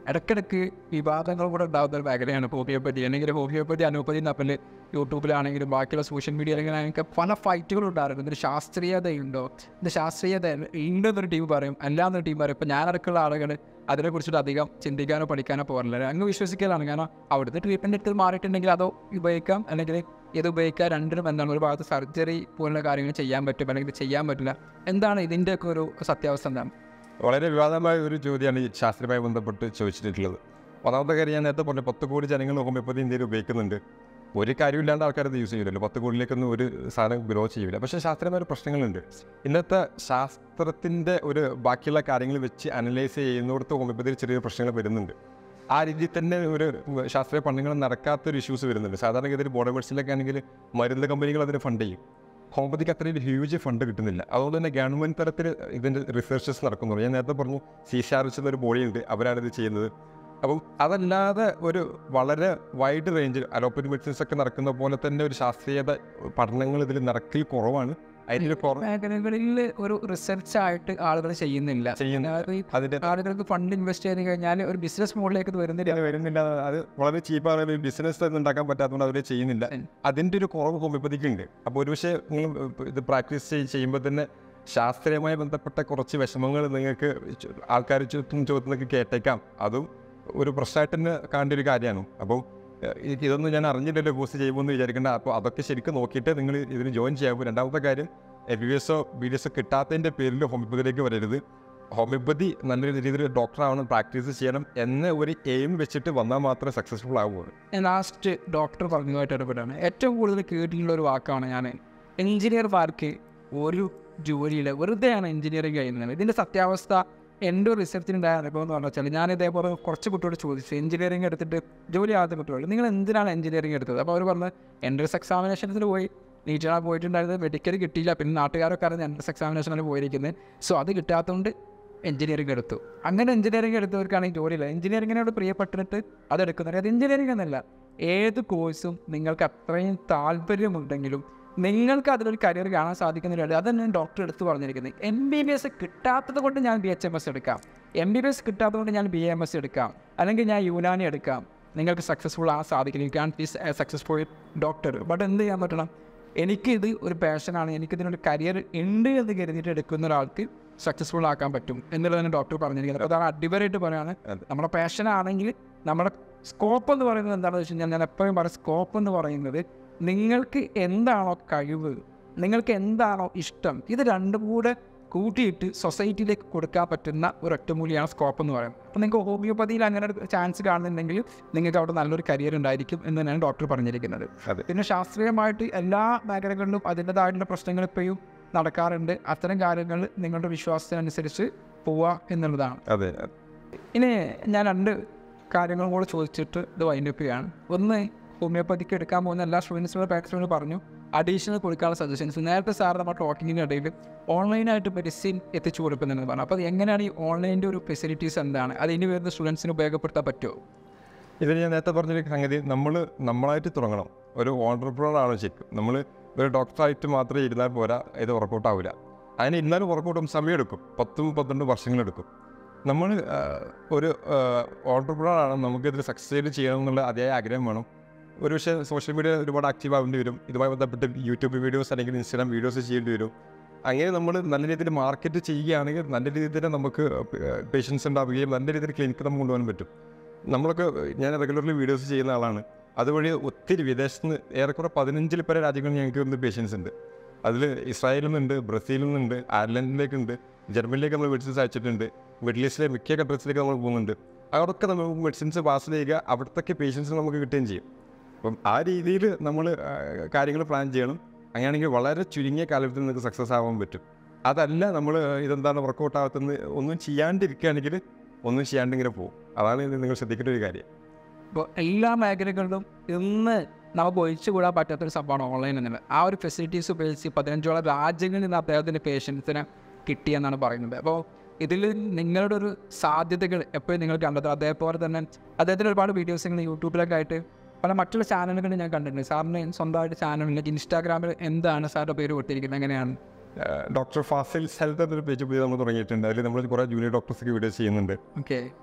ഇടയ്ക്കിടയ്ക്ക് വിവാദങ്ങൾ കൂടെ ഉണ്ടാകുന്ന ഒരു മേഖലയാണ് ഹോമിയോപ്പതി. അല്ലെങ്കിൽ ഹോമിയോപ്പതി അലോപ്പതി തമ്മിൽ യൂട്യൂബിലാണെങ്കിലും ബാക്കിയുള്ള സോഷ്യൽ മീഡിയയിലാണെങ്കിലും പല ഫൈറ്റുകളും ഉണ്ടായിരുന്നു. ഇതിന് ശാസ്ത്രീയതയുണ്ടോ, ഇത് ശാസ്ത്രീയത ഉണ്ടെന്നൊരു ടീം പറയും, അല്ലാന്നൊരു ടീം പറയും. ഇപ്പോൾ ഞാനടക്കമുള്ള ആളുകൾ അതിനെക്കുറിച്ചിട്ട് അധികം ചിന്തിക്കാനോ പഠിക്കാനോ പോകാറില്ല. അങ്ങ് വിശ്വസിക്കലാണ്. കാരണം അവിടുത്തെ ട്രീറ്റ്മെൻറ്റ് എടുത്ത് മാറിയിട്ടുണ്ടെങ്കിൽ അതോ ഉപയോഗിക്കാം, അല്ലെങ്കിൽ ഇത് ഉപയോഗിക്കുക. രണ്ടിനും എന്താണ്, ഒരു ഭാഗത്ത് സർജറി പോലുള്ള കാര്യങ്ങൾ ചെയ്യാൻ പറ്റും, അല്ലെങ്കിൽ ഇത് ചെയ്യാൻ പറ്റില്ല. എന്താണ് ഇതിൻ്റെയൊക്കെ ഒരു സത്യാവസ്ഥ? എന്താണ്? വളരെ വിവാദമായ ഒരു ചോദ്യമാണ് ഈ ശാസ്ത്രവുമായി ബന്ധപ്പെട്ട് ചോദിച്ചിട്ടുള്ളത്. ഒന്നാമത്തെ കാര്യം ഞാൻ നേരത്തെ പറഞ്ഞു, പത്ത് കോടി ജനങ്ങൾ ഹോമിയോപ്പതി ഇന്ത്യയിൽ ഉപയോഗിക്കുന്നുണ്ട്. ഒരു കാര്യമില്ലാണ്ട് ആൾക്കാരത് യൂസ് ചെയ്യില്ലല്ലോ. പത്ത് കോടിയിലേക്കൊന്നും ഒരു സാധനം ഗ്രോ ചെയ്യില്ല. പക്ഷേ ശാസ്ത്രീയമായ പ്രശ്നങ്ങളുണ്ട്. ഇന്നത്തെ ശാസ്ത്രത്തിൻ്റെ ഒരു ബാക്കിയുള്ള കാര്യങ്ങൾ വെച്ച് അനലൈസ് ചെയ്യുന്നിടത്ത് ഹോമിയോപ്പതിയിൽ ചെറിയ പ്രശ്നങ്ങൾ വരുന്നുണ്ട്. ആ രീതിയിൽ തന്നെ ഒരു ശാസ്ത്രീയ പഠനങ്ങൾ നടക്കാത്തൊരു ഇഷ്യൂസ് വരുന്നുണ്ട്. സാധാരണഗതിയിൽ ബോർഡ് മെഡിസിനിലൊക്കെ ആണെങ്കിൽ മരുന്ന് കമ്പനികൾ അതിന് ഫണ്ട് ചെയ്യും. ഹോമിയോപ്പതിക്ക് അത്രയും ഹ്യൂജ് ഫണ്ട് കിട്ടുന്നില്ല. അതുകൊണ്ട് തന്നെ ഗവൺമെൻറ് തലത്തിൽ ഇതിൻ്റെ റിസർച്ചസ് നടക്കുന്നുള്ളൂ. ഞാൻ നേരത്തെ പറഞ്ഞു സി സി ആർ എച്ച് എന്നൊരു ബോഡിയുണ്ട്, അവരാണിത് ചെയ്യുന്നത്. അപ്പം അതല്ലാതെ ഒരു വളരെ വൈഡ് റേഞ്ചിൽ അലോപ്പതി മെഡിസിൻസ് ഒക്കെ നടക്കുന്ന പോലെ തന്നെ ഒരു ശാസ്ത്രീയത പഠനങ്ങൾ ഇതിൽ നടക്കൽ കുറവാണ്. അതിൻ്റെ മേഖലകളിൽ ഒരു റിസർച്ച് ആയിട്ട് ആളുകൾ ചെയ്യുന്നില്ല. അതിൻ്റെ ആളുകൾക്ക് ഫണ്ട് ഇൻവെസ്റ്റ് ചെയ്ത് കഴിഞ്ഞാൽ ഒരു ബിസിനസ് മോഡിലേക്ക് വരുന്നില്ല വരുന്നില്ല അത് വളരെ ചീപ്പാണ്. ബിസിനസ് ഉണ്ടാക്കാൻ പറ്റാത്തതുകൊണ്ട് അവർ ചെയ്യുന്നില്ല. അതിൻ്റെ ഒരു കുറവ് ഹോമിയോപ്പതിക്ക് ഉണ്ട്. അപ്പോൾ ഒരുപക്ഷെ നിങ്ങൾ ഇത് പ്രാക്ടീസ് ചെയ്യുമ്പോൾ തന്നെ ശാസ്ത്രീയമായി ബന്ധപ്പെട്ട കുറച്ച് വിഷമങ്ങൾ നിങ്ങൾക്ക് ആൾക്കാർ ചുറ്റും ചോദ്യത്തിനൊക്കെ കേട്ടേക്കാം. അതും ഒരു പ്രശ്നമായിട്ട് തന്നെ കാണേണ്ട ഒരു കാര്യമാണ്. അപ്പോൾ ഇതൊന്നും ഞാൻ അറിഞ്ഞില്ലല്ലോ കോഴ്സ് ചെയ്യുമ്പോൾ എന്ന് വിചാരിക്കേണ്ട. അപ്പോൾ അതൊക്കെ ശരിക്കും നോക്കിയിട്ട് നിങ്ങൾ ഇതിന് ജോയിൻ ചെയ്യാമ്പോൾ. രണ്ടാമത്തെ കാര്യം, എം ബി ബി എസോ ബി ഡി എസോ കിട്ടാത്തതിൻ്റെ പേരിൽ ഹോമിയോപ്പതിയിലേക്ക് വരരുത്. ഹോമിയോപ്പതി നല്ല രീതിയിൽ ഡോക്ടറാവണം, പ്രാക്ടീസ് ചെയ്യണം എന്ന ഒരു എയിം വെച്ചിട്ട് വന്നാൽ മാത്രമേ സക്സസ്ഫുൾ ആവുകയുള്ളൂ. ലാസ്റ്റ് ഡോക്ടർ പറഞ്ഞതുമായിട്ട് ഇടപെടാണ്. ഏറ്റവും കൂടുതൽ കേട്ടിട്ടുള്ള ഒരു വാക്കാണ് ഞാൻ, എഞ്ചിനീയർമാർക്ക് ഒരു ജോലിയിൽ വെറുതെയാണ് എഞ്ചിനീയറിംഗ് കഴിയുന്നത്. ഇതിൻ്റെ സത്യാവസ്ഥ എൻ്റെ ഒരു റിസർച്ചിനുണ്ടായ അനുഭവം എന്ന് പറഞ്ഞു വെച്ചാൽ, ഞാൻ ഇതേപോലെ കുറച്ച് കുട്ടിയോട് ചോദിച്ചു, എഞ്ചിനീയറിംഗ് എടുത്തിട്ട് ജോലി ആകാത്ത കുട്ടികൾ നിങ്ങൾ എന്തിനാണ് എഞ്ചിനീയറിംഗ് എടുത്തത്? അപ്പോൾ അവർ പറഞ്ഞത് എൻട്രൻസ് എക്സാമിനേഷൻസിന് പോയി, നീറ്റാണ് പോയിട്ടുണ്ടായിരുന്നത്, മെഡിക്കൽ കിട്ടിയില്ല, പിന്നെ നാട്ടുകാരൊക്കെ അറിഞ്ഞ് എൻട്രൻസ് എക്സാമിനേഷനാണ് പോയിരിക്കുന്നത്. സോ അത് കിട്ടാത്തതുകൊണ്ട് എഞ്ചിനീയറിംഗ് എടുത്തു. അങ്ങനെ എഞ്ചിനീയറിംഗ് എടുത്തവർക്കാണെങ്കിൽ ജോലിയില്ല. എഞ്ചിനീയറിങ്ങിനോട് പ്രിയപ്പെട്ടിട്ട് അതെടുക്കുന്നത്. അത് എഞ്ചിനീയറിംഗ് എന്നല്ല, ഏത് കോഴ്സും നിങ്ങൾക്ക് അത്രയും താല്പര്യമുണ്ടെങ്കിലും നിങ്ങൾക്ക് അതിലൊരു കരിയർ കാണാൻ സാധിക്കുന്നില്ല. അതന്നെ ഡോക്ടർ എടുത്ത് പറഞ്ഞിരിക്കുന്നത്. എം ബി ബി എസ് കിട്ടാത്തത് കൊണ്ട് ഞാൻ ബി എച്ച് എം എസ് എടുക്കാം, എം ബി ബി എസ് കിട്ടാത്തത് കൊണ്ട് ഞാൻ ബി എം എസ് എടുക്കാം, അല്ലെങ്കിൽ ഞാൻ യുനാനി എടുക്കാം. നിങ്ങൾക്ക് സക്സസ്ഫുൾ ആ സാധിക്കില്ല. You can be successful doctor. But എന്ത് ചെയ്യാൻ പറ്റണം? എനിക്കിത് ഒരു പാഷനാണ്, എനിക്കിതിനൊരു കരിയർ ഉണ്ട് എന്ന് കരുതിയിട്ട് എടുക്കുന്ന ഒരാൾക്ക് സക്സസ്ഫുൾ ആക്കാൻ പറ്റും എന്നുള്ളതാണ് ഡോക്ടർ പറഞ്ഞിരിക്കുന്നത്. അപ്പോൾ അതാണ് അടിപൊളിയായിട്ട് പറയുകയാണ്. നമ്മുടെ പാഷനാണെങ്കിൽ നമ്മുടെ സ്കോപ്പ് എന്ന് പറയുന്നത് എന്താണെന്ന് വെച്ച് കഴിഞ്ഞാൽ, ഞാൻ എപ്പോഴും പറയും, സ്കോപ്പ് എന്ന് പറയുന്നത് നിങ്ങൾക്ക് എന്താണോ കഴിവ്, നിങ്ങൾക്ക് എന്താണോ ഇഷ്ടം, ഇത് രണ്ടും കൂടെ കൂട്ടിയിട്ട് സൊസൈറ്റിയിലേക്ക് കൊടുക്കാൻ പറ്റുന്ന ഒരു ഒറ്റമൂലിയാണ് സ്കോപ്പ് എന്ന് പറയുന്നത്. അപ്പോൾ നിങ്ങൾക്ക് ഹോമിയോപ്പതിയിൽ അങ്ങനെ ഒരു ചാൻസ് കാണുന്നുണ്ടെങ്കിൽ നിങ്ങൾക്ക് അവിടെ നല്ലൊരു കരിയർ ഉണ്ടായിരിക്കും എന്ന് തന്നെയാണ് ഡോക്ടർ പറഞ്ഞിരിക്കുന്നത്. പിന്നെ ശാസ്ത്രീയമായിട്ട് എല്ലാ മേഖലകളിലും അതിൻ്റെതായിട്ടുള്ള പ്രശ്നങ്ങൾ ഇപ്പോഴും നടക്കാറുണ്ട്. അത്തരം കാര്യങ്ങൾ നിങ്ങളുടെ വിശ്വാസത്തിനനുസരിച്ച് പോവുക എന്നുള്ളതാണ്. അതെ. ഇനി ഞാൻ രണ്ട് കാര്യങ്ങളും കൂടെ ചോദിച്ചിട്ട് ഇത് വൈൻഡപ്പ് ചെയ്യുകയാണ്. ഒന്ന്, ഹോമിയോപ്പതിക്ക് എടുക്കാൻ പോകുന്ന എല്ലാ സ്റ്റുഡൻസിനും പാരൻസിനോട് പറഞ്ഞു അഡീഷണൽ കൊടുക്കാനുള്ള സജഷൻസ്. നേരത്തെ സാർ നമ്മുടെ ടോക്കിങ്ങിൻ്റെ ഇടയിൽ ഓൺലൈനായിട്ട് മെഡിസിൻ എത്തിച്ചു കൊടുക്കുന്നുണ്ടെന്ന് പറഞ്ഞു. അപ്പോൾ അത് എങ്ങനെയാണ് ഈ ഓൺലൈൻ്റെ ഒരു ഫെസിലിറ്റീസ് എന്താണ്, അത് ഇനി വരുന്ന സ്റ്റുഡൻസിന് ഉപയോഗപ്പെടുത്താൻ പറ്റുമോ? ഇതിൽ ഞാൻ നേരത്തെ പറഞ്ഞൊരു സംഗതി, നമ്മൾ നമ്മളായിട്ട് തുടങ്ങണം. ഒരു ഓൺട്രപ്രണർ ആണ് ശരിക്കും. നമ്മൾ ഒരു ഡോക്ടറായിട്ട് മാത്രമേ ഇരുന്നാൽ പോരാ, ഇത് വർക്കൗട്ട് ആവില്ല. അതിന് ഇന്നാലും വർക്കൗട്ടും സമയമെടുക്കും, പത്തും പന്ത്രണ്ട് വർഷങ്ങളെടുക്കും. നമ്മൾ ഒരു ഓൺട്രപ്രണർ ആണ്, നമുക്കിതിൽ സക്സസ് ചെയ്യണം എന്നുള്ള അതേ ആഗ്രഹം വേണം. ഒരു പക്ഷേ സോഷ്യൽ മീഡിയ ഒരുപാട് ആക്റ്റീവ് ആവേണ്ടി വരും. ഇതുമായി ബന്ധപ്പെട്ട് യൂട്യൂബ് വീഡിയോസ് അല്ലെങ്കിൽ ഇൻസ്റ്റാഗ്രാം വീഡിയോസ് ചെയ്യേണ്ടി വരും. അങ്ങനെ നമ്മൾ നല്ല രീതിയിൽ മാർക്കറ്റ് ചെയ്യുകയാണെങ്കിൽ നല്ല രീതിയിൽ തന്നെ നമുക്ക് പേഷ്യൻസ് ഉണ്ടാവുകയും നല്ല രീതിയിൽ ക്ലിനിക്ക് നമുക്ക് കൊണ്ടുപോകാൻ പറ്റും. നമ്മളൊക്കെ ഞാൻ റെഗുലർലി വീഡിയോസ് ചെയ്യുന്ന ആളാണ്. അതുവഴി ഒത്തിരി വിദേശത്ത് നിന്ന് ഏറെക്കുറെ പതിനഞ്ചിൽ പല രാജ്യങ്ങളിൽ ഞങ്ങൾക്ക് വന്ന് പേഷ്യൻസ് ഉണ്ട്. അതിൽ ഇസ്രായേലിൽ നിന്നുണ്ട്, ബ്രസീലിൽ നിന്നുണ്ട്, അയർലൻഡിലേക്കുണ്ട്, ജർമ്മനിയിലേക്ക് നമ്മൾ മെഡിസിൻസ് അയച്ചിട്ടുണ്ട്, മിഡിൽ ഈസ്റ്റിലെ മിക്ക കൺട്രീസിലേക്ക് നമ്മൾ പോകുന്നുണ്ട്. അവിടെയൊക്കെ നമുക്ക് മെഡിസിൻസ് പാസ് ചെയ്യുക, അവിടത്തേക്ക് പേഷ്യൻസ് നമുക്ക് കിട്ടുകയും ചെയ്യും. അപ്പം ആ രീതിയിൽ നമ്മൾ കാര്യങ്ങൾ പ്ലാൻ ചെയ്യണം. അങ്ങനെയാണെങ്കിൽ വളരെ ചുരുങ്ങിയ കാലത്തിൽ നിങ്ങൾക്ക് സക്സസ് ആവാൻ പറ്റും. അതല്ല നമ്മൾ ഇതെന്താണ് വർക്കൗട്ട് ആകത്തുന്നത് ഒന്നും ചെയ്യാണ്ടിരിക്കുകയാണെങ്കിൽ ഒന്നും ചെയ്യാണ്ടിങ്ങനെ പോകും. അതാണ് നിങ്ങൾ ശ്രദ്ധിക്കേണ്ട ഒരു കാര്യം. ഇപ്പോൾ എല്ലാ മേഖലകളിലും ഇന്ന് നമുക്ക് ഒഴിച്ചു കൂടാൻ പറ്റാത്തൊരു സംഭവമാണ് ഓൺലൈൻ എന്നുള്ളത്. ആ ഒരു ഫെസിലിറ്റീസ് ഉപയോഗിച്ച് പതിനഞ്ചോളം രാജ്യങ്ങളിൽ നിന്ന് അദ്ദേഹത്തിൻ്റെ പേഷ്യൻസിനെ കിട്ടിയെന്നാണ് പറയുന്നത്. അപ്പോൾ ഇതിൽ നിങ്ങളുടെ ഒരു സാധ്യതകൾ എപ്പോഴും നിങ്ങൾ കണ്ടെത്തുക. അതേപോലെ തന്നെ അദ്ദേഹത്തിൻ്റെ ഒരുപാട് വീഡിയോസ് ഇങ്ങനെ യൂട്യൂബിലൊക്കെ ആയിട്ട് പല മറ്റുള്ള ചാനലുകളിൽ ഞാൻ കണ്ടിട്ടുണ്ട്. സാറിന് സ്വന്തമായിട്ട് ചാനലിൽ ഇൻസ്റ്റാഗ്രാമിൽ എന്താണ് സാറിൻ്റെ പേര് കൊടുത്തിരിക്കുന്നത്, എങ്ങനെയാണ്? ഡോക്ടർ ഫാസിൽ ഹെൽത്ത് എന്നൊരു പേജ് പുതിയ നമ്മൾ തുടങ്ങിയിട്ടുണ്ട്. അതിൽ നമ്മൾ കുറേ ജൂനിയർ ഡോക്ടേഴ്സൊക്കെ വീഡിയോസ് ചെയ്യുന്നുണ്ട്. ഓക്കെ.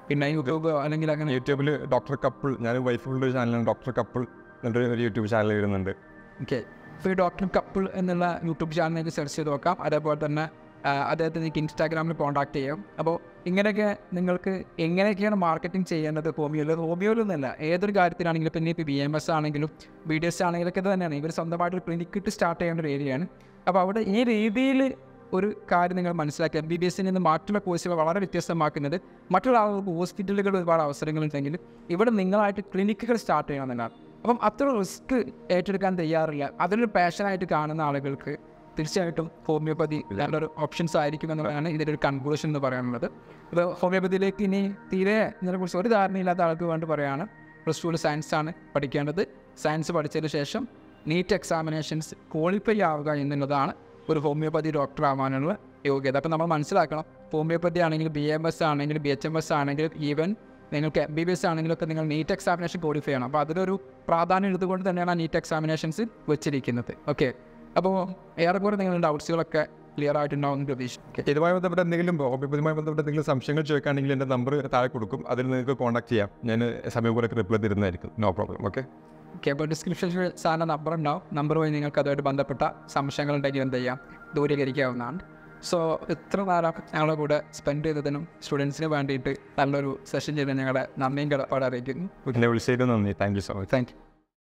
പിന്നെ യൂട്യൂബ് അല്ലെങ്കിൽ അങ്ങനെ യൂട്യൂബിൽ ഡോക്ടർ കപ്പിൾ, ഞാൻ വൈഫുള്ള ഒരു ചാനലാണ് ഡോക്ടർ കപ്പിൾ എന്നിട്ട് ഒരു യൂട്യൂബ് ചാനൽ വരുന്നുണ്ട്. ഓക്കെ, ഇപ്പോൾ ഈ ഡോക്ടർ കപ്പിൾ എന്നുള്ള യൂട്യൂബ് ചാനലിലേക്ക് സെർച്ച് ചെയ്ത് നോക്കാം. അതേപോലെ തന്നെ അദ്ദേഹത്തിന് നിങ്ങൾക്ക് ഇൻസ്റ്റാഗ്രാമിൽ കോൺടാക്ട് ചെയ്യാം. അപ്പോൾ ഇങ്ങനെയൊക്കെ നിങ്ങൾക്ക് എങ്ങനെയൊക്കെയാണ് മാർക്കറ്റിംഗ് ചെയ്യേണ്ടത് ഹോമിയോയിൽ ഹോമിയോയിൽ നിന്നല്ല ഏതൊരു കാര്യത്തിലാണെങ്കിലും, പിന്നെ ഇപ്പോൾ ബി എം എസ് ആണെങ്കിലും ബി ഡി എസ് ആണെങ്കിലൊക്കെ ഇത് തന്നെയാണ്. ഇവർ സ്വന്തമായിട്ട് ക്ലിനിക്ക് ഇട്ട് സ്റ്റാർട്ട് ചെയ്യേണ്ട ഒരു ഏരിയയാണ്. അപ്പോൾ അവിടെ ഈ രീതിയിൽ ഒരു കാര്യം നിങ്ങൾ മനസ്സിലാക്കുക, എം ബി ബി എസിൽ നിന്ന് മറ്റുള്ള കോഴ്സുകൾ വളരെ വ്യത്യസ്തമാക്കുന്നത് മറ്റുള്ള ആളുകൾക്ക് ഹോസ്പിറ്റലുകൾ ഒരുപാട് അവസരങ്ങളുണ്ടെങ്കിൽ ഇവിടെ നിങ്ങളായിട്ട് ക്ലിനിക്കുകൾ സ്റ്റാർട്ട് ചെയ്യണമെന്നാണ്. അപ്പം അത്ര റിസ്ക് ഏറ്റെടുക്കാൻ തയ്യാറില്ല, അതൊരു പാഷനായിട്ട് കാണുന്ന ആളുകൾക്ക് തീർച്ചയായിട്ടും ഹോമിയോപ്പതി നല്ലൊരു ഓപ്ഷൻസ് ആയിരിക്കും എന്നുള്ളതാണ് ഇതിൻ്റെ ഒരു കൺക്ലൂഷൻ എന്ന് പറയാനുള്ളത്. അപ്പോൾ ഹോമിയോപ്പതിയിലേക്ക് ഇനി തീരെ ഇതിനെക്കുറിച്ച് ഒരു ധാരണയില്ലാത്ത ആൾക്ക് വേണ്ടി പറയുകയാണ്, പ്ലസ് ടുവിൽ സയൻസാണ് പഠിക്കേണ്ടത്. സയൻസ് പഠിച്ചതിന് ശേഷം നീറ്റ് എക്സാമിനേഷൻസ് ക്വാളിഫൈ ആവുക എന്നുള്ളതാണ് ഒരു ഹോമിയോപ്പതി ഡോക്ടർ ആവാനുള്ള യോഗ്യത. അപ്പോൾ നമ്മൾ മനസ്സിലാക്കണം, ഹോമിയോപ്പതി ആണെങ്കിലും ബി എം എസ് ആണെങ്കിലും ബി എച്ച് എം എസ് ആണെങ്കിലും ഈവൻ നിങ്ങൾക്ക് എം ബി ബി എസ് ആണെങ്കിലൊക്കെ നിങ്ങൾ നീറ്റ് എക്സാമിനേഷൻ ക്വാളിഫൈ ചെയ്യണം. അപ്പോൾ അതിനൊരു പ്രാധാന്യം ഇതുകൊണ്ട് തന്നെയാണ് ആ നീറ്റ് എക്സാമിനേഷൻസ് വെച്ചിരിക്കുന്നത്. ഓക്കെ, അപ്പോൾ ഏറെക്കുറെ നിങ്ങളുടെ ഡൗട്ട്സുകളൊക്കെ ക്ലിയർ ആയിട്ടുണ്ടാവും പ്രതീക്ഷിക്കും. ഇതുമായി ബന്ധപ്പെട്ട എന്തെങ്കിലും ഹോമിയോപ്പതിയുമായി ബന്ധപ്പെട്ട എന്തെങ്കിലും സംശയങ്ങൾ ചോദിക്കുകയാണെങ്കിൽ എൻ്റെ നമ്പർ താഴെ കൊടുക്കും, അതിൽ നിങ്ങൾക്ക് കോൺടാക്ട് ചെയ്യാം. ഞാൻ സമയം പോലെ റിപ്ലൈ തരുന്നതായിരിക്കും. No problem. ഓക്കെ ഓക്കെ, അപ്പോൾ ഡിസ്ക്രിപ്ഷനിൽ സാറിൻ്റെ നമ്പർ ഉണ്ടാവും. നമ്പർ വഴി നിങ്ങൾക്ക് അതുമായിട്ട് ബന്ധപ്പെട്ട സംശയങ്ങളുണ്ടെങ്കിൽ എന്ത് ചെയ്യാം, ദൂരീകരിക്കാവുന്നതാണ്. സോ ഇത്ര നേരം ഞങ്ങളുടെ കൂടെ സ്പെൻഡ് ചെയ്തതിനും സ്റ്റുഡൻസിന് വേണ്ടിയിട്ട് നല്ലൊരു സെഷൻ ചെയ്ത് ഞങ്ങളുടെ നന്ദിയും കടപ്പാട് അറിയിക്കുന്നു. പിന്നെ വിളിച്ചതിന് നന്ദി. Thank you so much. Thank U.